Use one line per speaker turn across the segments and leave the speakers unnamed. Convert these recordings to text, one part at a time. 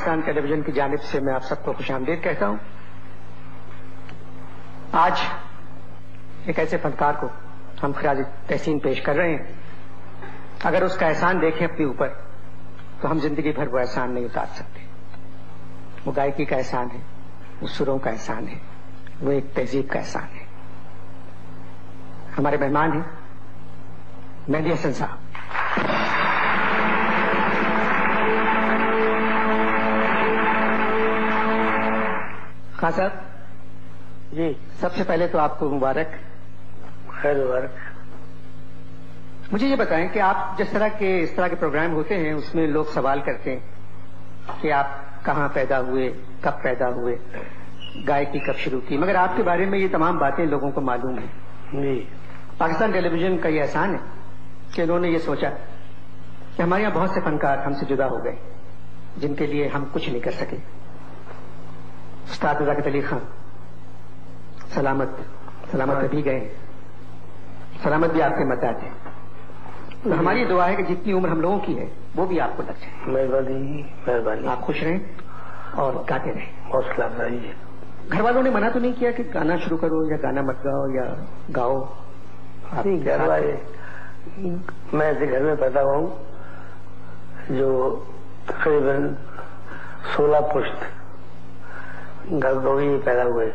Pakistan television की जानिब से मैं आप सबको खुशामदीद कहता हूं। आज एक ऐसे फनकार को हम खराज तहसीन पेश कर रहे हैं, अगर उसका एहसान देखें अपने ऊपर तो हम जिंदगी भर वो एहसान नहीं उतार सकते। वो गायकी का एहसान है, वो सुरों का एहसान है, वो एक तहजीब का एहसान है। हमारे मेहमान हैं मेहदी हसन साहब। खान साहब
जी,
सबसे पहले तो आपको मुबारक।
खैर मुबारक।
मुझे ये बताएं कि आप इस तरह के प्रोग्राम होते हैं, उसमें लोग सवाल करते हैं कि आप कहाँ पैदा हुए, कब पैदा हुए, गायकी कब शुरू की, मगर आपके बारे में ये तमाम बातें लोगों को मालूम है।
जी,
पाकिस्तान टेलीविजन का ये एहसान है कि उन्होंने ये सोचा कि हमारे यहाँ बहुत से फनकार हमसे जुदा हो गए जिनके लिए हम कुछ नहीं कर सके। उस्ताद रज़ाक़त अली खान सलामत अभी गए, सलामत भी आपके मत आते। तो हमारी दुआ है कि जितनी उम्र हम लोगों की है वो भी आपको लग जाए।
मेहरबानी।
आप खुश रहें और गाते रहें।
हौसला अफजाई।
घर वालों ने मना तो नहीं किया कि गाना शुरू करो या गाना मत गाओ या गाओ?
घर वाले, मैं ऐसे घर में पैदा हुआ हूँ जो तकरीबन 16 पुश्त घर को ही पैदा हुए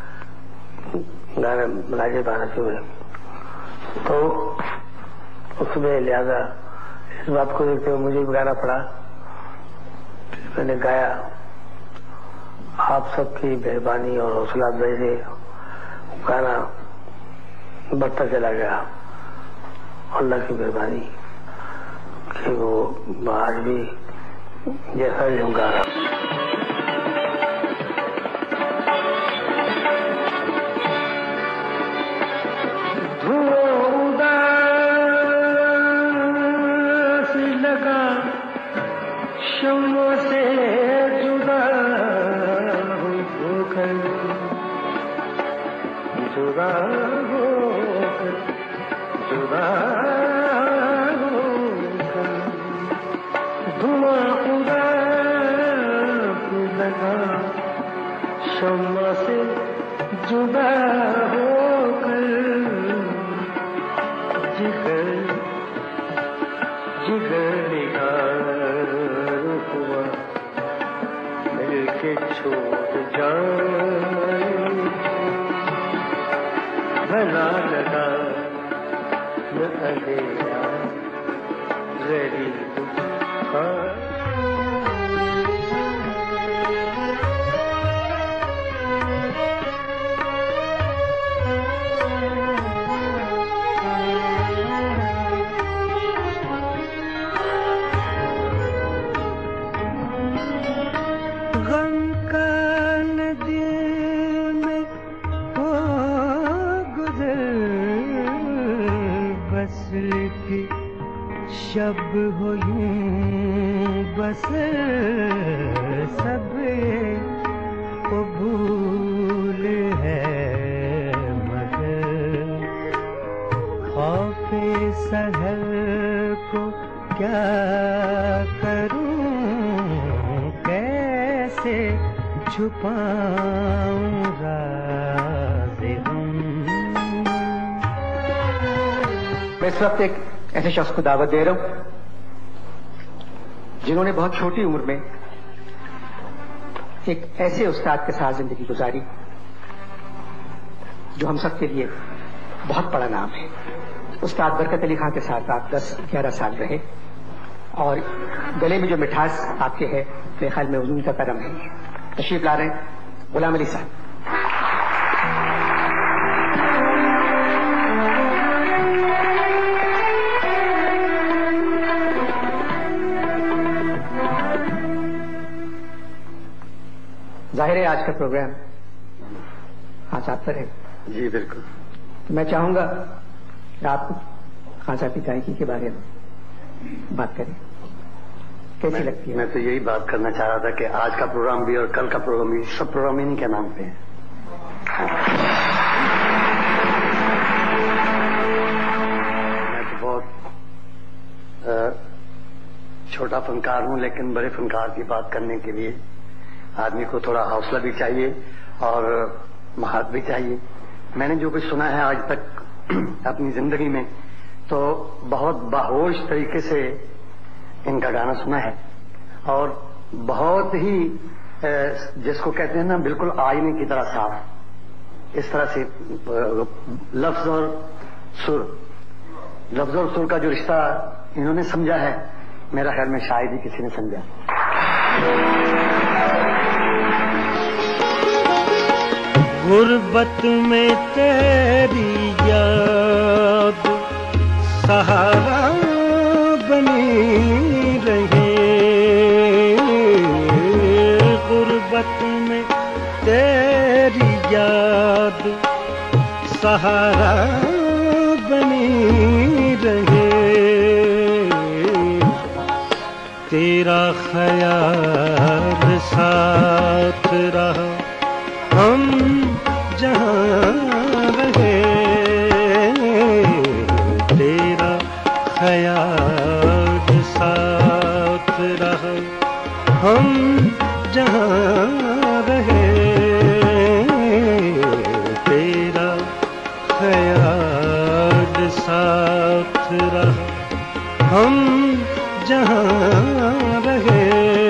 गाना राजे बाराती हुए, तो उसमें लिहाजा इस बात को देखते हुए मुझे भी गाना पड़ा। मैंने गाया। आप सबकी मेहरबानी और हौसला अफजाई से गाना बढ़ता चला गया। अल्लाह की मेहरबानी कि वो आज भी जैसा भी हम गा रहा। शम्मों से जुदा होकर धुआं उदास लगा, शम्मों से जुदा होकर जिगर निगार हुआ मिलके छूट जाए, भला लगा न अंधेरा जरी शब हो यूं बस सब कबूल है, मगर खौफे सहर को क्या करूं, कैसे छुपाऊं राज़े हम। मैं इस वक्त एक ऐसे शख्स को दावत दे रहा हूं जिन्होंने बहुत छोटी उम्र में एक ऐसे उस्ताद के साथ जिंदगी गुजारी जो हम सब के लिए बहुत बड़ा नाम है। उस्ताद बरकत अली खान के साथ आप 10-11 साल रहे और गले में जो मिठास आपके है मेरे ख्याल में उन्हीं का करम है। तशरीफ ला रहे हैं गुलाम अली साहब। जाहिर है आज का प्रोग्राम आज आप पर है। जी बिल्कुल।
तो मैं चाहूंगा कि आप खान साहब की गायकी के बारे में बात करें, कैसी लगती है?
मैं तो यही बात करना चाह रहा था कि आज का प्रोग्राम भी और कल का प्रोग्राम भी सब प्रोग्राम इन्हीं के नाम पे है। मैं तो बहुत
छोटा फनकार हूँ, लेकिन बड़े फनकार की बात करने के लिए आदमी को थोड़ा हौसला भी चाहिए और महारत भी चाहिए। मैंने जो कुछ सुना है आज तक अपनी जिंदगी में, तो बहुत बाहोश तरीके से इनका गाना सुना है और बहुत ही जिसको कहते हैं ना बिल्कुल आईने की तरह साफ, इस तरह से लफ्ज और सुर का जो रिश्ता इन्होंने समझा है, मेरा ख्याल में शायद ही किसी ने समझा।
गुर्बत में तेरी याद सहारा बनी रहे, गुर्बत में तेरी याद सहारा बनी रहे, तेरा ख्याल साथ रहा हम जहाँ रहे, तेरा ख्याल साथ रहा हम जहाँ रहे, तेरा ख्याल साथ रहा हम जहाँ रहे।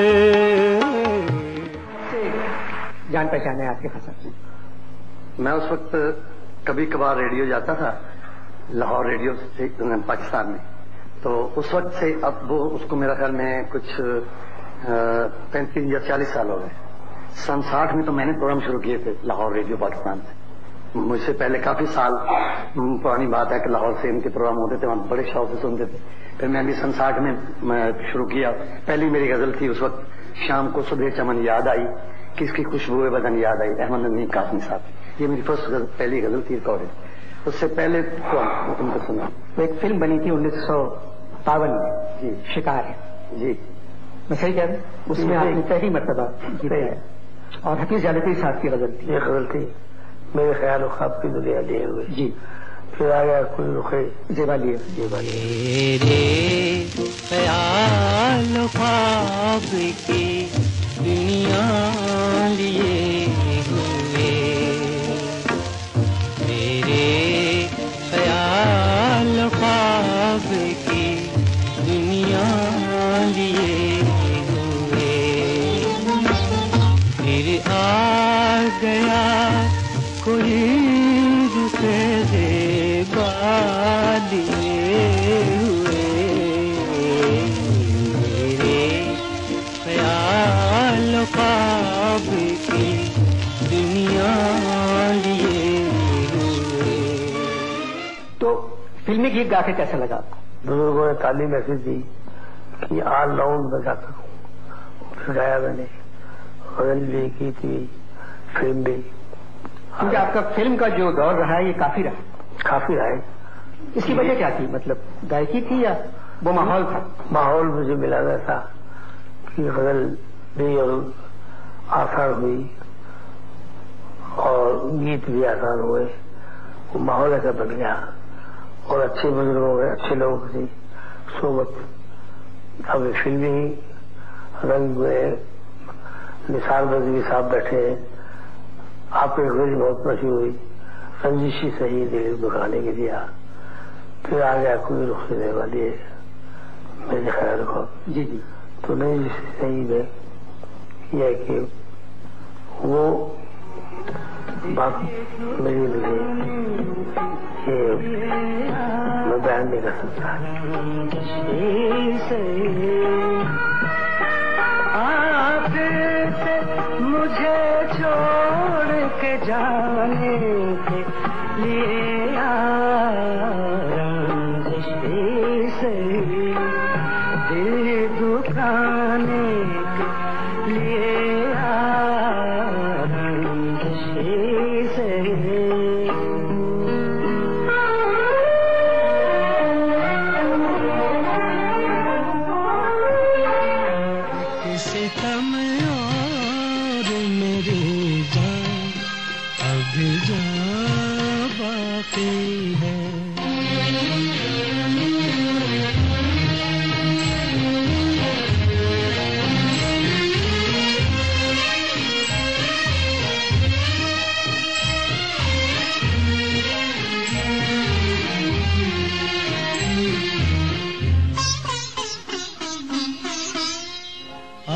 जान पहचान है आपके फसल।
मैं उस वक्त कभी कभार रेडियो जाता था, लाहौर रेडियो से पाकिस्तान में, तो उस वक्त से अब वो उसको मेरा ख्याल में कुछ 35 या 40 साल हो गए। सन 60 में तो मैंने प्रोग्राम शुरू किए थे लाहौर रेडियो पाकिस्तान से। मुझसे पहले काफी साल पुरानी बात है कि लाहौर से इनके प्रोग्राम होते थे, वहां बड़े शौक से सुनते थे। फिर मैं भी सन 60 में शुरू किया। पहली मेरी गजल थी उस वक्त, शाम को सुबह चमन याद आई, किसकी खुशबुए बदन याद आई, अहमद नदवी कासमी साहब। ये मेरी पहली गजल थी रिकॉर्डेड। उससे पहले तो उनको सुना।
तो एक फिल्म बनी थी 1952 में,
जी,
शिकार है
जी,
मैं सही कह रहा हूँ? उसमें आपने पहली मर्तबा गीत गाया और हफीज जालती साहब की गजल थी।
ये गजल थी मेरे ख्याल ख्वाब की दुनिया लिए हुए।
जी,
फिर आ गया कोई रुखे
जेबा लिए।
तेरे ख्याल ख्वाब की दुनिया लिए हुए, तेरे ख्याल ख्वाब की दुनिया लिए हुए, फिर आ गया कोई रुके जेबा लिए हुए, मेरे ख्याल ख्वाब की दुनिया लिए हुए।
तो फिल्मी गीत गा के कैसा लगा आपको?
बुजुर्गों ने तालीम ऐसी दी कि ऑल राउंड में गा सकूं। फिर गाया मैंने, गजल भी की थी, फिल्म भी।
क्योंकि आपका फिल्म का जो दौर रहा है ये काफी रहा।
काफी रहा।
इसकी वजह क्या थी? मतलब गायकी थी या वो माहौल था?
माहौल मुझे मिला था कि गजल भी और आसान हुई और गीत भी आसान हुए। वो माहौल ऐसा बन गया और अच्छे बुजुर्गों के, अच्छे लोगों की सोबत। अब फिल्मी रंग में निसार बजवी साहब बैठे हैं। आपकी गजल बहुत मशहूर हुई, रंजिशी सही दिल दुखाने के दिया। फिर आ गया कोई रुख देने वाली है, मेरे ख्याल को।
जी जी।
तो नहीं सही में यह कि वो बात मेरी लिए ये मैं बयान नहीं कर सकता।
आपसे मुझे छोड़ के जाने के लिए से दिल दुखाने के लिए सितम और मेरी जान अब जा बाकी है।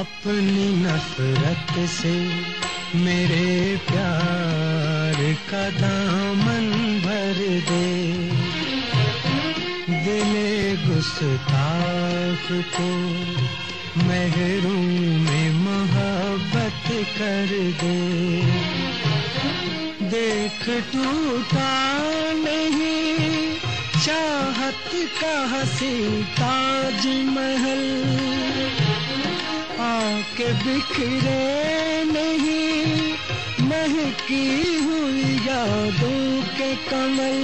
अपनी नफरत से मेरे प्यार का दामन भर दे, दिले गुस्ताख को महरूम मोहब्बत कर दे। देख टूटा नहीं चाहत का हसी ताज महल, आके बिखरे नहीं महकी हुई यादों के कमल।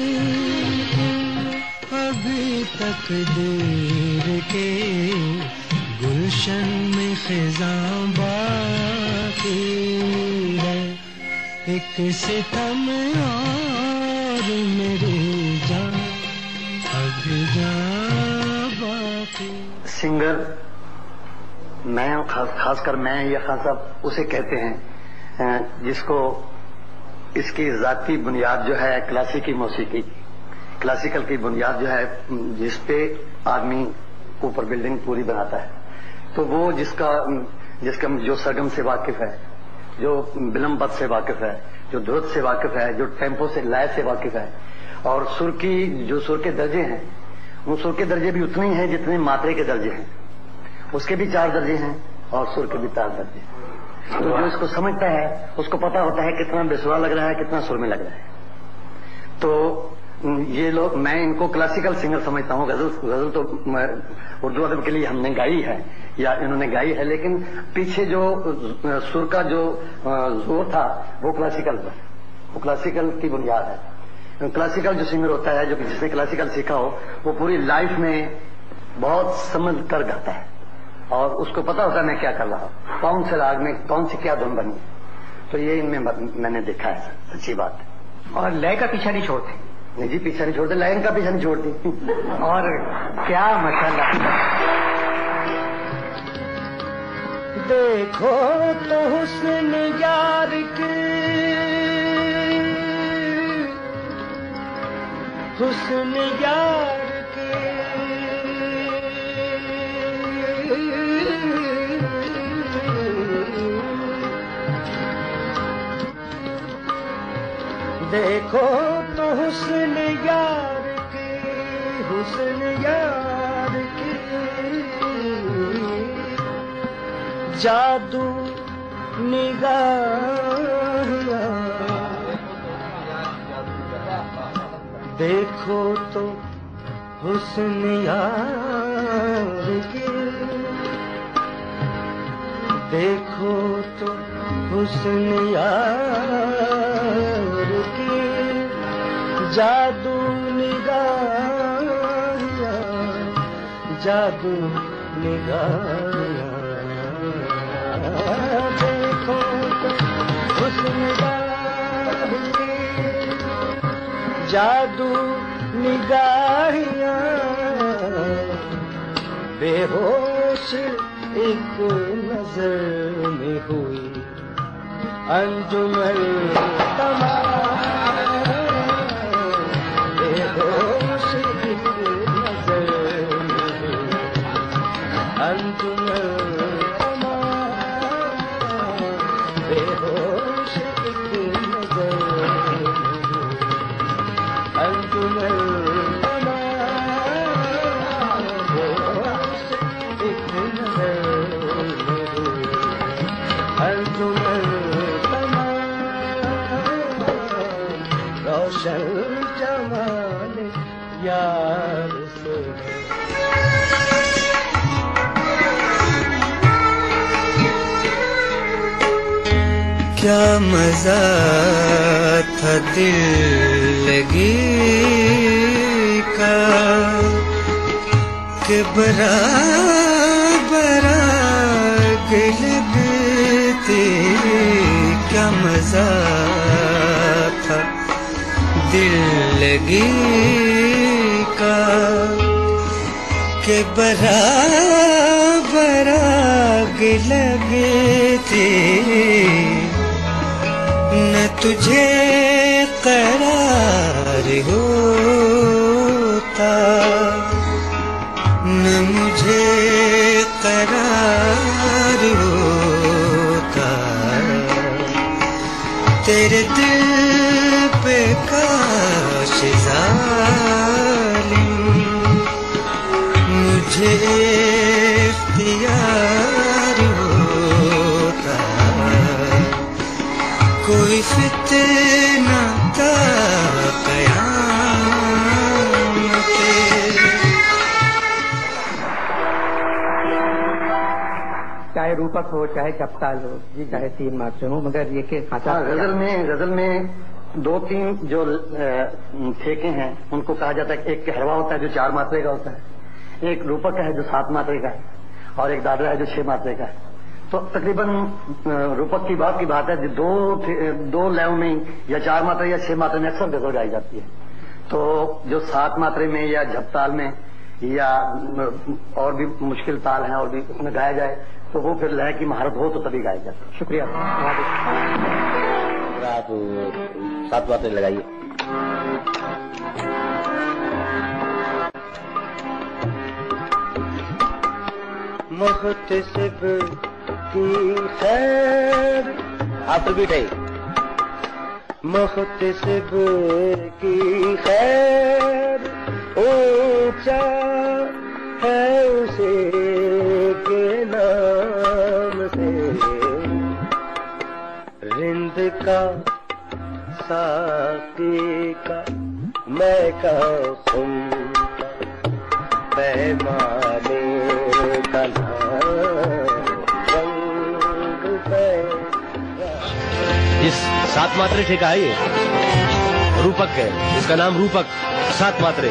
अभी तक देर के गुलशन में खिज़ां बाकी है, एक सितम और मेरी जान अभी जान बाकी।
सिंगर मैं खासकर मैं या खान साहब उसे कहते हैं जिसको इसकी जाती बुनियाद जो है क्लासिकी मौसीकी, क्लासिकल की बुनियाद जो है जिसपे आदमी ऊपर बिल्डिंग पूरी बनाता है, तो वो जिसका जो सरगम से वाकिफ है, जो विलंबत से वाकिफ है, जो ध्रुत से वाकिफ है, जो टेम्पो से लय से वाकिफ है, और सुर के दर्जे हैं, वो सुर के दर्जे भी उतने ही हैं जितने मात्रे के दर्जे हैं। उसके भी 4 दर्जे हैं और सुर के भी 4 दर्जे हैं। तो जो इसको समझता है उसको पता होता है कितना बेसुरा लग रहा है, कितना सुर में लग रहा है। तो ये लोग, मैं इनको क्लासिकल सिंगर समझता हूँ। गजल तो उर्दू अदब के लिए हमने गाई है या इन्होंने गाई है, लेकिन पीछे जो सुर का जो जोर था वो क्लासिकल था, वो क्लासिकल की बुनियाद है। क्लासिकल जो सिंगर होता है, जो जिसने क्लासिकल सीखा हो, वो पूरी लाइफ में बहुत समझ कर गाता है और उसको पता होता है मैं क्या कर रहा हूँ, कौन से राग में कौन सी क्या धुन बनी। तो ये इनमें मैंने देखा है, अच्छी बात है।
और लय का पीछा नहीं छोड़ते।
नहीं जी, पीछा नहीं छोड़ते, लाइन का पीछा नहीं छोड़ती।
और क्या माशाल्लाह।
देखो तो हुस्न यार की, हुस्न यार की, देखो तो हुस्न यार की, हुस्न यार की, जादू निगाह। देखो तो हुस्न यार की, देखो तो हुस्न यार की, जादू निगाह, जादू निगाह। देखो तो हुस्न यार की, जादू निगाहियाँ, बेहोश एक नजर में हुई अंजुमन तमाम, बेहोश एक नजर में हुई अंजुमन तमाम, बेहोश एक नजर में हुई अंजुमन तमाम, बेहोश एक नजर में हुई अंजुमन तमाम, रोशन जमाल यार से। क्या मजा था दिल लगी का, के बराबर आग लगती। क्या मजा था दिल लगी का, के बराबर आग लगती। न तुझे करार होता, न मुझे करार होता, तेरे दिल पे काश जालिम मुझे इख्तियार होता, कोई फितना का क़यामत।
चाहे रूपक हो, चाहे जपताल हो, चाहे तीन मात्रे हो, मगर ये के
गजल में 2-3 जो ठेके हैं उनको कहा जाता है कि एक कहरवा होता है जो 4 मात्रे का होता है, एक रूपक है जो 7 मात्रे का है, और एक दादरा है जो 6 मात्रे का है। तो तकरीबन रूपक की बात है कि 2 लय में या 4 मात्रे या 6 मात्रे में अक्सर गजल गाई जाती है। तो जो 7 मात्रे में या झपताल में या और भी मुश्किल ताल हैं और भी उसमें गाया जाए तो वो फिर लय की महारत हो तो तभी गाया जाता है।
शुक्रिया।
आप 7 मात्रे लगाइए।
मुख्तसिब की खैर,
आप रिपीट है।
मुख्तसिब की खैर ऊंचा है उसे के नाम से, रिंद का साकी का मैं का सुनता, पैमाने का रंग पे।
जिस 7 मात्रे ठेका है ये रूपक है, इसका नाम रूपक 7 मात्रे।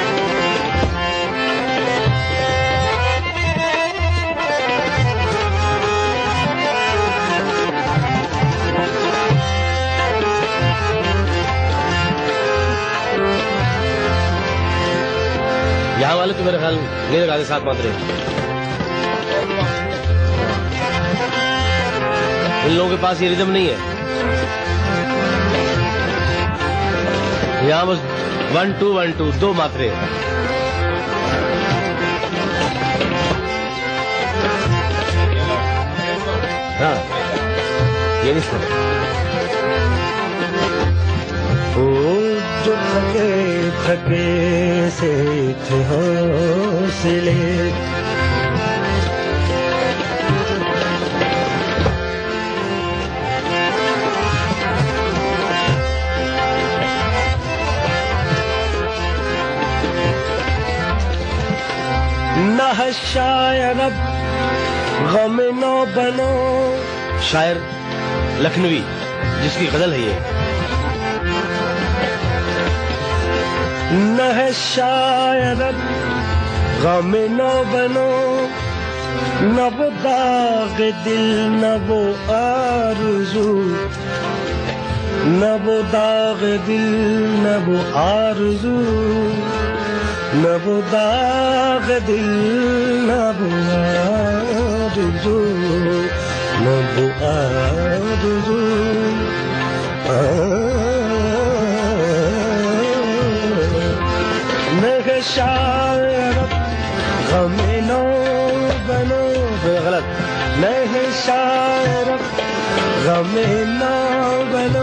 यहाँ वाले तो मेरे ख्याल नहीं लगा दे 7 मात्रे। इन लोगों के पास ये रिदम नहीं है। यहाँ बस 1 2 1 2 2 मात्रे। हाँ ये नहीं सुना।
ओ जो थके थके से थे हौसले, न है शायर अब गम नो बनो।
शायर लखनवी जिसकी गजल है ये।
न है शायर अब गम नो बनो, न वो दाग दिल न वो आरज़ू, न वो दाग दिल न वो आरज़ू, न वो दाग दिल न वो आरज़ू, न वो आरज़ू। शायर गमे नो बनो,
गलत
नहीं शायर गमे नो बनो,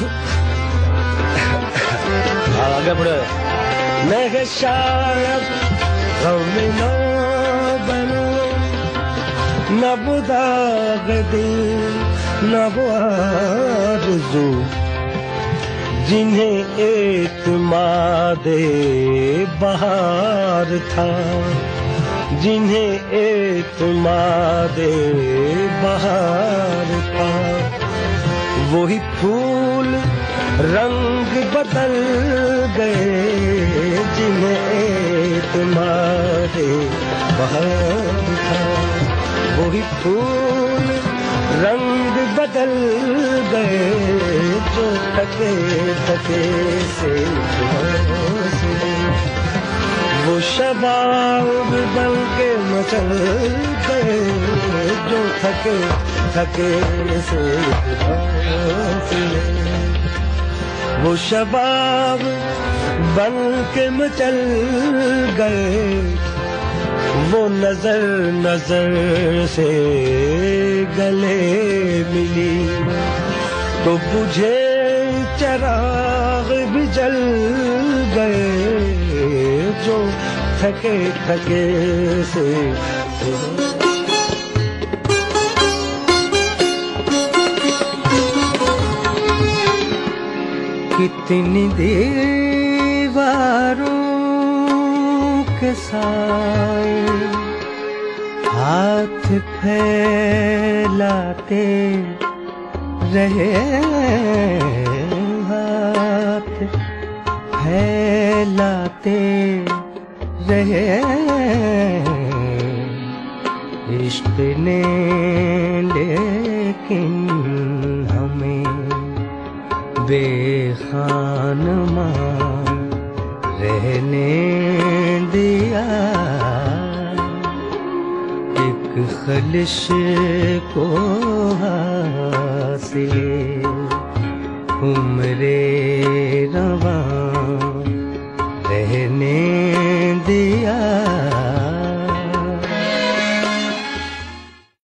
आगे बढ़े।
नहीं शायर गमे नो बनो, न वो दाग दिल न वो आरज़ू, जिन्हें एतमादे बहार था, जिन्हें एतमादे बहार था, वही फूल रंग बदल गए, जिन्हें एतमादे बहार था, वही फूल रंग बदल गए, जो थके थके से वो शबाब बन के मचल गए, जो थके थके से वो शबाब बन के मचल गए, वो नजर नजर से गले मिली तो बुझे
चराग भी जल गए जो थके थके से। कितनी दीवारों के साए हाथ फैलाते रहे, हाथ फैलाते रहे। इश्क ने लेकिन हमें बेखानमा रहने दिया। एक खलिश को हासिल उम्रे